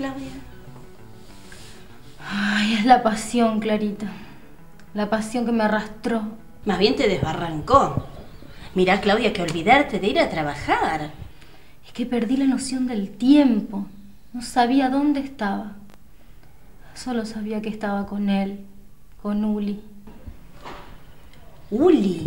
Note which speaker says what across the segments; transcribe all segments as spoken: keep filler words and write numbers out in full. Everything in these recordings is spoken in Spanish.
Speaker 1: Claudia?
Speaker 2: Ay, es la pasión, Clarita. La pasión que me arrastró.
Speaker 1: Más bien te desbarrancó. Mirá, Claudia, que olvidarte de ir a trabajar.
Speaker 2: Es que perdí la noción del tiempo. No sabía dónde estaba. Solo sabía que estaba con él, con Uli.
Speaker 1: ¿Uli?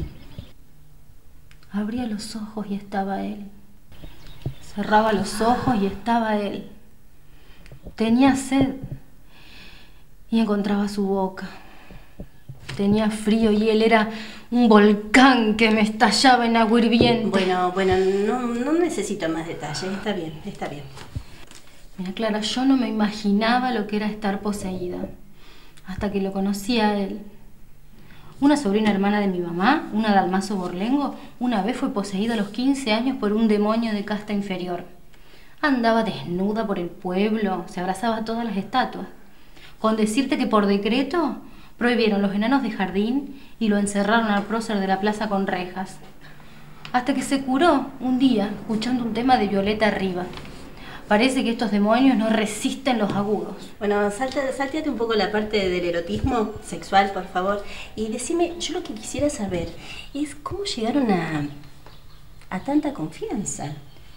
Speaker 2: Abría los ojos y estaba él. Cerraba los ojos y estaba él. Tenía sed y encontraba su boca. Tenía frío y él era un volcán que me estallaba en agua hirviente.
Speaker 1: Bueno, bueno, no, no necesito más detalles. Está bien, está bien.
Speaker 2: Mira, Clara, yo no me imaginaba lo que era estar poseída hasta que lo conocí a él. Una sobrina hermana de mi mamá, una dalmazo borlengo, una vez fue poseída a los quince años por un demonio de casta inferior. Andaba desnuda por el pueblo, se abrazaba a todas las estatuas. Con decirte que por decreto prohibieron los enanos de jardín y lo encerraron al prócer de la plaza con rejas. Hasta que se curó un día escuchando un tema de Violeta Riva. Parece que estos demonios no resisten los agudos.
Speaker 1: Bueno, salta, salteate un poco la parte del erotismo sexual, por favor. Y decime, yo lo que quisiera saber es cómo llegaron a, a tanta confianza.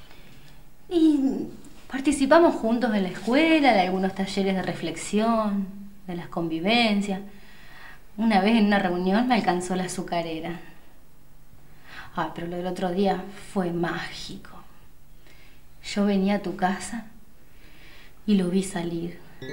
Speaker 2: Y participamos juntos en la escuela, de algunos talleres de reflexión, de las convivencias. Una vez en una reunión me alcanzó la azucarera. Ah, pero lo del otro día fue mágico. Yo venía a tu casa y lo vi salir.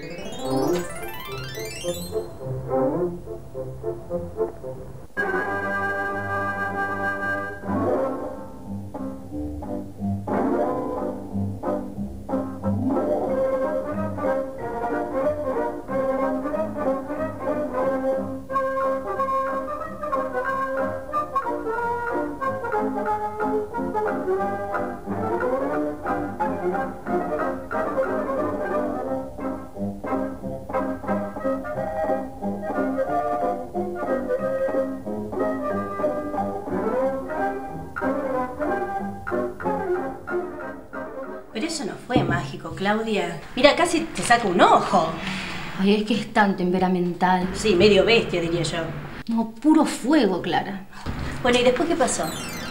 Speaker 1: Pero eso no fue mágico, Claudia. Mira, casi te saca un ojo.
Speaker 2: Ay, es que es tan temperamental.
Speaker 1: Sí, medio bestia, diría yo.
Speaker 2: No, puro fuego, Clara.
Speaker 1: Bueno, ¿y después qué pasó?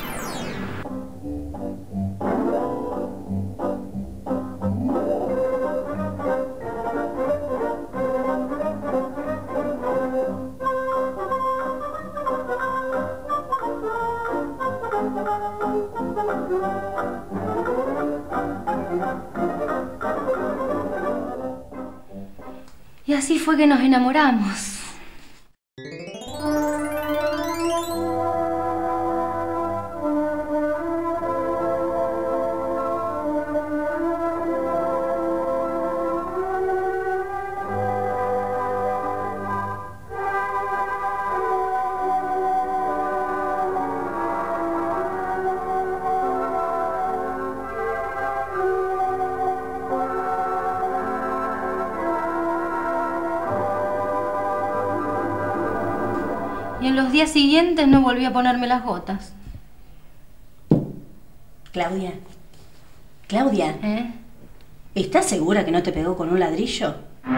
Speaker 2: Y así fue que nos enamoramos. Y en los días siguientes no volví a ponerme las gotas.
Speaker 1: Claudia. Claudia.
Speaker 2: ¿Eh?
Speaker 1: ¿Estás segura que no te pegó con un ladrillo?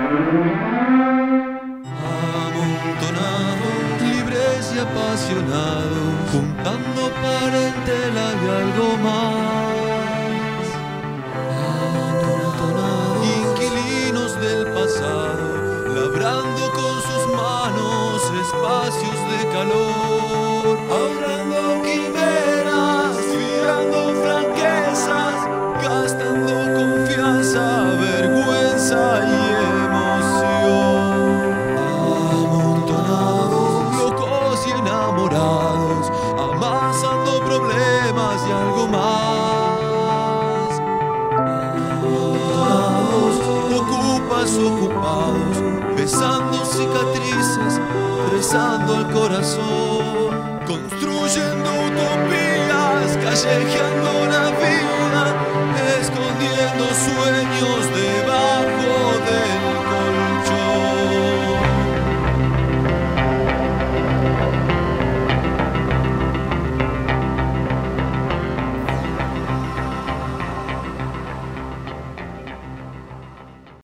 Speaker 3: Amontonados, libres y apasionados, juntando parentela y algo más. Amontonados, inquilinos del pasado, labrando con sus manos espacios de calor, ahorrando quimeras, tirando franquezas, gastando confianza, vergüenza y emoción. Amontonados, locos y enamorados, amasando problemas y algo más. Amontonados, ocupas ocupados, besando cicatrices, rezando al corazón, construyendo utopías, callejeando una